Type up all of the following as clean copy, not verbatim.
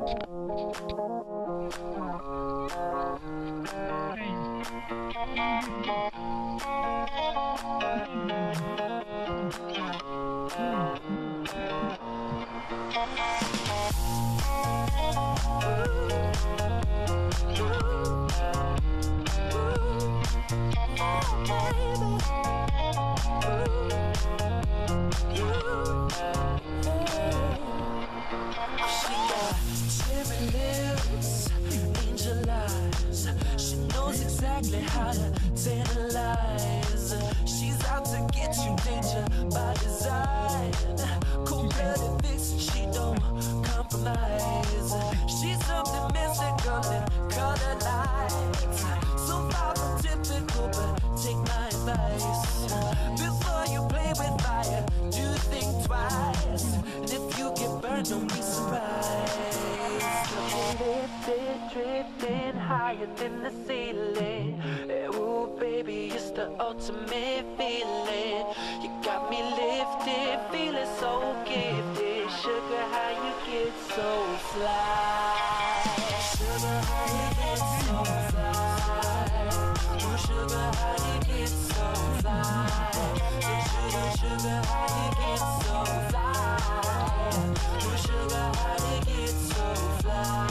Exactly how to tantalize. She's out to get you, danger by design. Cold-blooded vixen, she don't compromise. She's something mystical in color lights. So far from typical, but take my advice. Before you play with fire, do think twice. And if you get burned, don't be surprised. Lifted, drifting higher than the ceiling. Ooh, baby, it's the ultimate feeling. You got me lifted, feeling so gifted. Sugar, how you get so fly? Sugar, how you get so fly? Ooh, sugar, how you get so fly? Sugar, sugar, how you get so fly? Ooh, sugar, how you get so fly?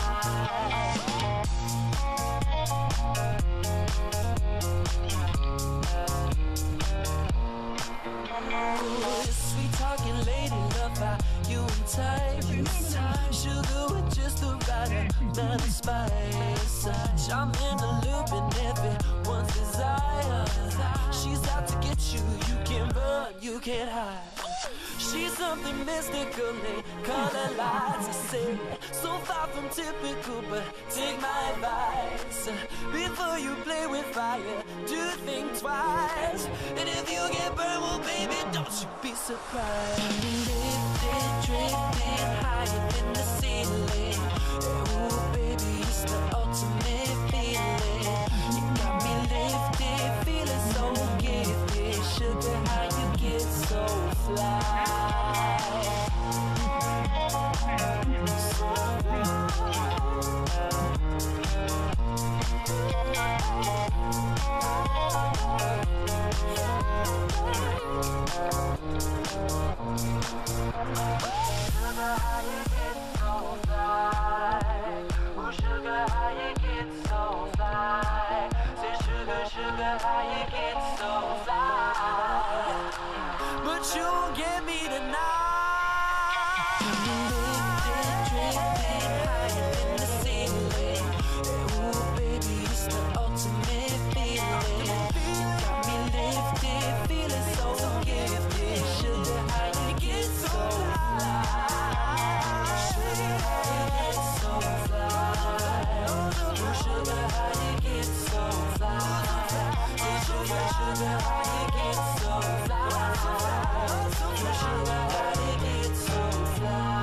Sweet talking lady, love how you entice. Sugar with just the right amount of spice. Charm in the loop and everyone's desire. She's out to get you, you can't run, you can't hide. She's something mystical in color lights. I say, so far from typical, but take my advice. Before you play with fire, do think twice. And if you get burned, well baby, don't you be surprised. Lifted, drifting higher than the ceiling. Ooh baby, it's the ultimate feeling. You got me lifted, feeling so gifted. Sugar, how you get so fly? But you won't get me tonight. Lifted, drifting higher than the ceiling. Ooh, baby, it's the ultimate feeling. You got me lifted, feeling so gifted. Sugar, how you get so fly? Sugar, how you get so fly? Ooh, sugar, how you get so fly? Sugar, sugar, how you get so fly? Sugar, how you get so fly?